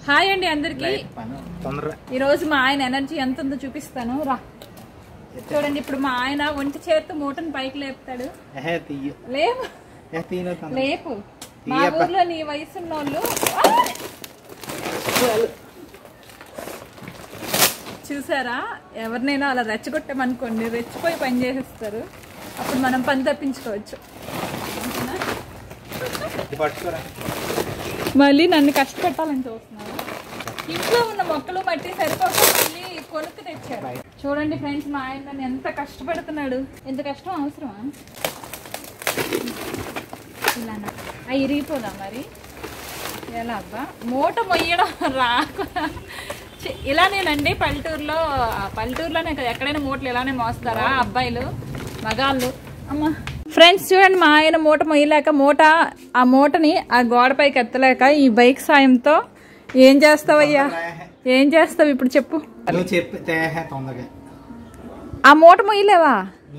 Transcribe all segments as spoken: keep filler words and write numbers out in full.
Hi అండి అందరికి ఈ రోజు మా ఆయన ఎనర్జీ ఎంత ఉందో చూపిస్తాను రా చూడండి ఇప్పుడు మా ఆయన ఒంటి చేత్తో మూటను పైకి లేపుతాడు లేపు లేపు మా ఊర్లో నీ వయసు ఉన్నోళ్ళు చూసారా ఎవరినైనా అలా రెచ్చగొట్టామనుకోండి రెచ్చిపోయి పని చేసేస్తారు అప్పుడు మనం పని తప్పించుకోవచ్చు మళ్ళీ నన్ను కష్టపెట్టాలని చూస్తున్నారు ఇంట్లో ఉన్న మొక్కలు మట్టి సరిపోక మళ్ళీ కొనుక్కు తెచ్చారు చూడండి ఫ్రెండ్స్ మా ఆయన నన్ను ఎంత కష్టపెడుతున్నాడు ఎంత కష్టం అవసరమా ఇలానా అవి ఇరిగిపోదా మరి ఎలా అబ్బా మూట మొయ్యడం రాక ఇలానేనండి పల్లెటూరులో పల్లెటూరులోనే కదా ఎక్కడైనా మూటలు ఇలానే మోస్తారా అబ్బాయిలు మగాళ్ళు అమ్మ ఫ్రెండ్స్ చూడండి మా ఆయన మూట మొయ్యలేక మూట ఆ మూటని ఆ గోడపైకి ఎత్తలేక ఈ బైక్ సాయంతో ఏం చేస్తావయ్యా ఏం చేస్తావు ఇప్పుడు చెప్పు ఆ మూట మొయ్యలేవా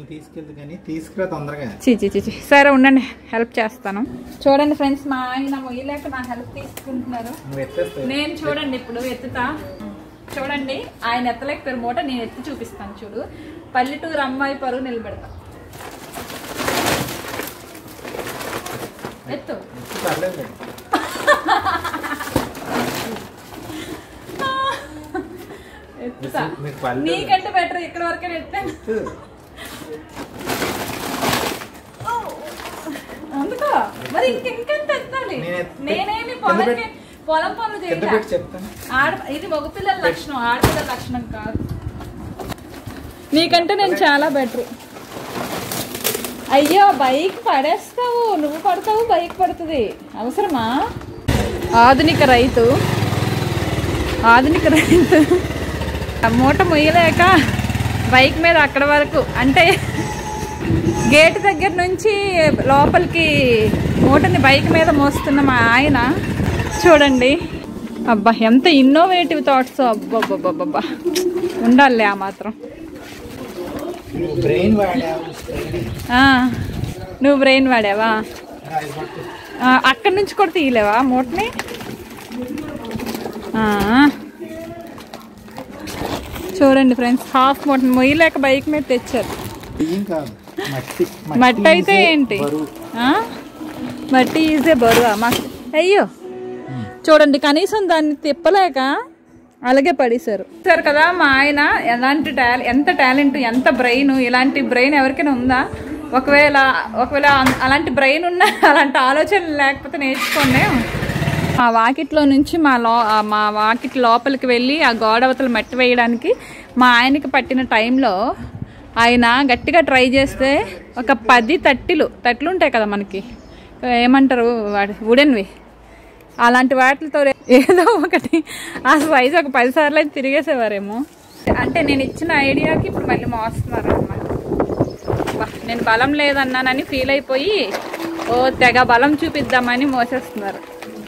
చీచి చీచి సరే ఉండండి హెల్ప్ చేస్తాను చూడండి ఫ్రెండ్స్ మా ఆయన మొయ్యలేక నా హెల్ప్ తీసుకుంటున్నారు నేను చూడండి ఇప్పుడు ఎత్తుతా చూడండి ఆయన ఎత్తలేకపోయారు మూట నేను ఎత్తి చూపిస్తాను చూడు పల్లెటూరు అమ్మాయి పరువు నిలబెడతా ఎత్తు ఎత్తుతా నీకంటే బెటర్ ఇక్కడ వరకే ఎత్తాను అందుకో మరి ఇంకెంత ఎత్తాలి నేనేమి పొలంకి పొలం పనులు చేయాలి ఆడ ఇది మగపిల్లల లక్షణం ఆడపిల్లల లక్షణం కాదు నీకంటే నేను చాలా బెటర్ అయ్యో బైక్ పడేస్తావు నువ్వు పడతావు బైక్ పడుతుంది అవసరమా ఆధునిక రైతు ఆధునిక రైతు మూట మొయ్యలేక బైక్ మీద అక్కడ వరకు అంటే గేట్ దగ్గర నుంచి లోపలికి మూటని బైక్ మీద మోస్తున్న మా ఆయన చూడండి అబ్బా ఎంత ఇన్నోవేటివ్ థాట్స్ అబ్బబ్బబ్బబ్బా ఉండాలి ఆ మాత్రం నువ్వు బ్రెయిన్ వాడావా అక్కడి నుంచి కూడా తీయలేవా మూటని చూడండి ఫ్రెండ్స్ హాఫ్ మూటని మొయ్యలేక బైక్ మీద తెచ్చారు మట్టి అయితే ఏంటి మట్టి ఈజీ బరువా మాకు అయ్యో చూడండి కనీసం దాన్ని తిప్పలేక అలాగే పడేశారు సార్ కదా మా ఆయన ఎలాంటి టాలెంట్ ఎంత టాలెంట్ ఎంత బ్రెయిన్ ఇలాంటి బ్రెయిన్ ఎవరికైనా ఉందా ఒకవేళ ఒకవేళ అలాంటి బ్రెయిన్ ఉన్నా అలాంటి ఆలోచనలు లేకపోతే నేర్చుకోండి మా వాకిట్లో నుంచి మా లో మా వాకిట్ లోపలికి వెళ్ళి ఆ గోడవతలు మట్టి వేయడానికి మా ఆయనకి పట్టిన టైంలో ఆయన గట్టిగా ట్రై చేస్తే ఒక పది తట్టిలు తట్లు ఉంటాయి కదా మనకి ఏమంటారు వాటి వుడెన్వి అలాంటి వాటితో ఏదో ఒకటి ఆ సైజు ఒక పది సార్లు అయితే తిరిగేసేవారేమో అంటే నేను ఇచ్చిన ఐడియాకి ఇప్పుడు మళ్ళీ మోస్తున్నారు అన్నమాట నేను బలం లేదన్నానని ఫీల్ అయిపోయి ఓ తెగ బలం చూపిద్దామని మోసేస్తున్నారు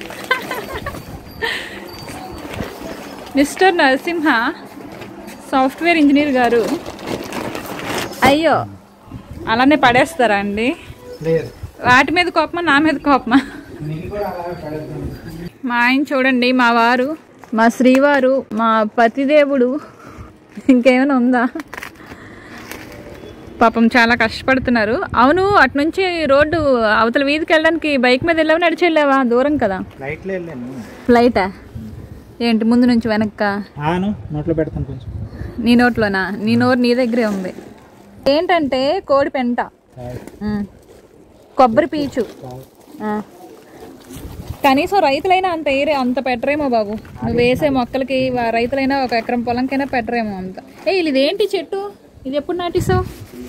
మిస్టర్ నరసింహ సాఫ్ట్వేర్ ఇంజనీర్ గారు అయ్యో అలానే పడేస్తారా అండి వాటి మీద కోపమా నా మీద కోపమా మా ఆయన చూడండి మా వారు మా శ్రీవారు మా పతిదేవుడు ఇంకేమైనా ఉందా పాపం చాలా కష్టపడుతున్నారు అవును అటు నుంచి రోడ్డు అవతల వీధికి వెళ్ళడానికి బైక్ మీద వెళ్ళావా నడిచి వెళ్ళావా దూరం కదా ఫ్లైటా ఏంటి ముందు నుంచి వెనక్క నోట్లో పెడతాను కొంచెం నీ నోట్లోనా నీ నోరు నీ దగ్గరే ఉంది ఏంటంటే కోడి పెంట కొబ్బరి పీచు కనీసం రైతులైనా అంత ఏరే అంత పెట్టరేమో బాబు నువ్వు వేసే మొక్కలకి రైతులైనా ఒక ఎకరం పొలంకైనా పెట్టరేమో అంత ఏ ఇదేంటి చెట్టు ఇది ఎప్పుడు నాటిస్తావు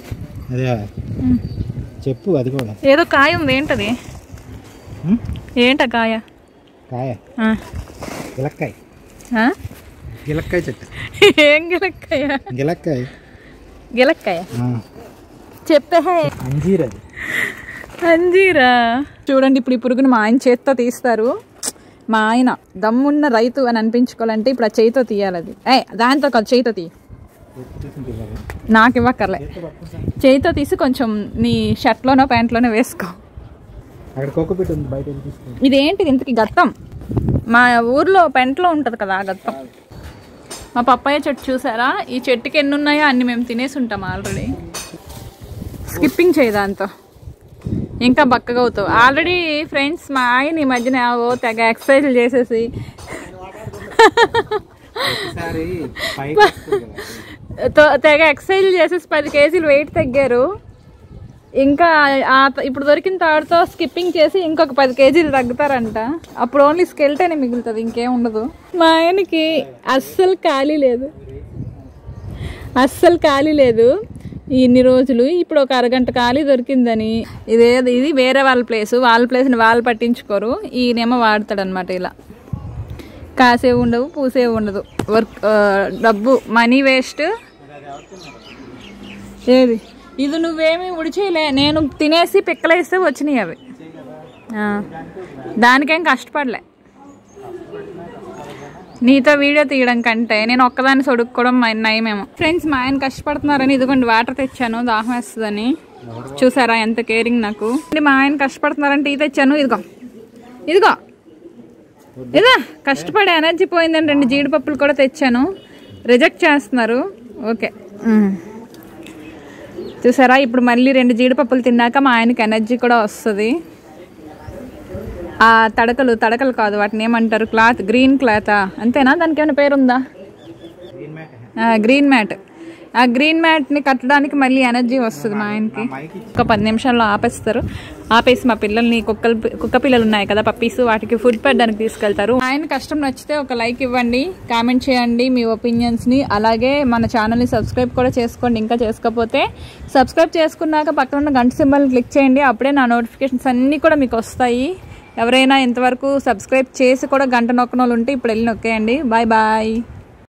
చెప్పు అది కూడా ఏదో కాయ ఉంది ఏంటది ఏంట కాయ కాయ గిలక్కాయ గిలక్కాయ చెట్టు ఏం గిలక్కాయ గిలక్కాయ గిలక్కాయ చెప్పే అంజీరా అంజీరా చూడండి ఇప్పుడు ఈ పురుగును మా ఆయన చేత్తో తీస్తారు మా ఆయన దమ్మున్న రైతు అని అనిపించుకోవాలంటే ఇప్పుడు ఆ చేయితో తీయాలి అది ఏ దాంతో కాదు చేయితో తీయ నాకు ఇవ్వక్కర్లే చేయితో తీసి కొంచెం నీ షర్ట్లోనో ప్యాంట్లోనో వేసుకో ఇదేంటిది ఇంతకి గత్తం మా ఊర్లో పెంటలో ఉంటుంది కదా ఆ గత్తం. మా పప్పాయ చెట్టు చూసారా? ఈ చెట్టుకి ఎన్ని ఉన్నాయో అన్ని మేము తినేసి ఉంటాం ఆల్రెడీ. స్కిప్పింగ్ చేయదాంతో ఇంకా బక్కగా అవుతావు. ఆల్రెడీ ఫ్రెండ్స్ మా ఆయన ఈ మధ్యన ఓ తెగ ఎక్సర్సైజ్లు చేసేసి తెగ ఎక్సర్సైజ్లు చేసేసి పది కేజీలు వెయిట్ తగ్గారు. ఇంకా ఇప్పుడు దొరికిన తాడుతో స్కిప్పింగ్ చేసి ఇంకొక పది కేజీలు తగ్గుతారంట. అప్పుడు ఓన్లీ స్కెల్టనే మిగులుతుంది, ఇంకేం ఉండదు. మా ఆయనకి అస్సలు ఖాళీ లేదు, అస్సలు ఖాళీ లేదు ఇన్ని రోజులు. ఇప్పుడు ఒక అరగంట ఖాళీ దొరికిందని ఇదే ఇది వేరే వాళ్ళ ప్లేసు, వాళ్ళ ప్లేస్ని వాళ్ళు పట్టించుకోరు. ఈయనేమో వాడతాడనమాట. ఇలా కాసేవి ఉండవు, పూసేవి ఉండదు. వర్క్ డబ్బు మనీ వేస్ట్. ఏది ఇది నువ్వేమి ఉడిచేయలే, నేను తినేసి పిక్కలేస్తే వచ్చినాయి అవి. దానికేం కష్టపడలే. నీతో వీడియో తీయడం కంటే నేను ఒక్కదాన్ని సొడుక్కోవడం నయమేమో. ఫ్రెండ్స్ మా ఆయన కష్టపడుతున్నారని ఇదిగోండి వాటర్ తెచ్చాను, దాహం వేస్తుందని. చూసారా ఎంత కేరింగ్ నాకు. మా ఆయన కష్టపడుతున్నారంటే ఇది తెచ్చాను. ఇదిగో ఇదిగో ఇదా కష్టపడే ఎనర్జీ పోయిందని రెండు జీడిపప్పులు కూడా తెచ్చాను. రిజెక్ట్ చేస్తున్నారు. ఓకే చూసారా, ఇప్పుడు మళ్ళీ రెండు జీడిపప్పులు తిన్నాక మా ఆయనకి ఎనర్జీ కూడా వస్తుంది. ఆ తడకలు తడకలు కాదు, వాటిని ఏమంటారు, క్లాత్, గ్రీన్ క్లాతా అంతేనా? దానికి ఏమైనా పేరుందా? Green mat. ఆ గ్రీన్ మ్యాట్ని కట్టడానికి మళ్ళీ ఎనర్జీ వస్తుంది మా ఆయనకి. ఒక పది నిమిషాల్లో ఆపేస్తారు. ఆపేసి మా పిల్లల్ని కుక్కలు కుక్క పిల్లలు ఉన్నాయి కదా పప్పీస్, వాటికి ఫుడ్ పెట్టడానికి తీసుకెళ్తారు. ఆయన కష్టం నచ్చితే ఒక లైక్ ఇవ్వండి, కామెంట్ చేయండి మీ ఒపీనియన్స్ని. అలాగే మన ఛానల్ని సబ్స్క్రైబ్ కూడా చేసుకోండి ఇంకా చేసుకోకపోతే. సబ్స్క్రైబ్ చేసుకున్నాక పక్కన ఉన్న గంట సింబల్ క్లిక్ చేయండి, అప్పుడే నా నోటిఫికేషన్స్ అన్నీ కూడా మీకు వస్తాయి. ఎవరైనా ఇంతవరకు సబ్స్క్రైబ్ చేసి కూడా గంట నొక్కని వాళ్ళు ఉంటే ఇప్పుడు వెళ్ళి నొక్కేయండి. Bye bye.